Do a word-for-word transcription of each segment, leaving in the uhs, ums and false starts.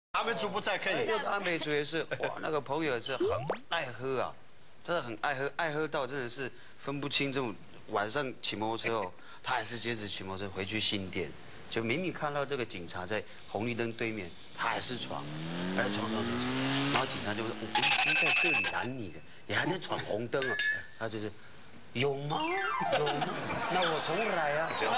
阿美族不在可以。 我的阿美族也是，哇，那个朋友也是很爱喝啊，真的很爱喝，爱喝到真的是分不清这种晚上骑摩托车哦，他还是坚持骑摩托车回去新店，就明明看到这个警察在红绿灯对面，他还是闯，还是闯闯闯，然后警察就说：“我已经在这里拦你了，你还在闯红灯啊？”他就是。有吗？有吗？那我重来啊！就，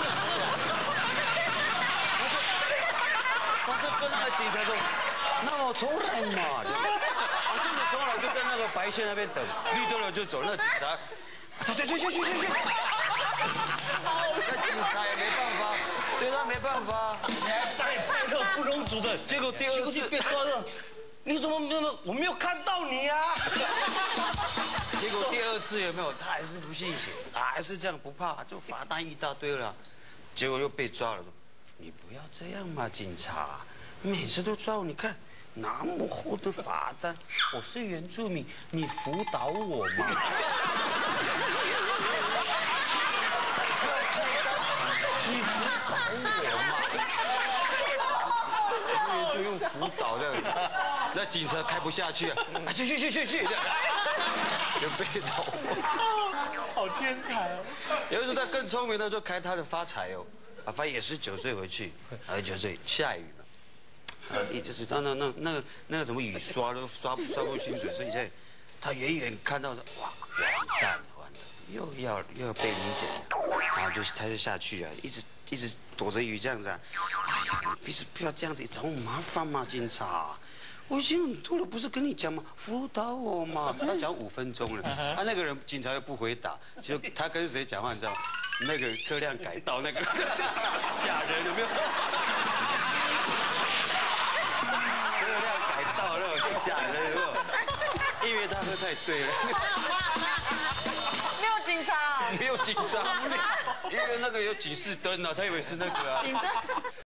他就跟那个警察说：“那我重来嘛。”我真的重来，就在那个白线那边等，绿灯了就走。那个警察，去去去去去去去！那警察也没办法，对他没办法。 你还拜拜特不容族的， 结果第二次被抓了。你怎么没有？我没有看到你啊！ 结果第二次有没有？他还是不信邪，他还是这样不怕，就罚单一大堆了。结果又被抓了，说：“你不要这样嘛，警察，每次都抓我，你看那么厚的罚单，我是原住民，你辅导我嘛。”你辅导我嘛？就用辅导这样子。那警察开不下去了，啊，去去去去去，就被投。 好天才哦！ 有一次他更聪明，他就开他的发财哦，啊，发也是九岁回去，啊，九岁下雨嘛，啊，一直是那那那那个那个什么雨刷都刷刷不清楚，所以在他远远看到说，哇，完蛋了完蛋，又要又要被理解，然后就他就下去啊，一直一直躲着雨这样子啊，哎呀，你不是不要这样子找我麻烦嘛，警察。我已经很多了，不是跟你讲吗？辅导我嘛！他讲五分钟了，他那个人警察又不回答，就他跟谁讲话你知道吗？那个车辆改道那个假人有没有？车辆改道那种假人有没有？因为他喝太醉了。 没有警察， 没有警察，因为那个有警示灯啊，他以为是那个啊。 警察。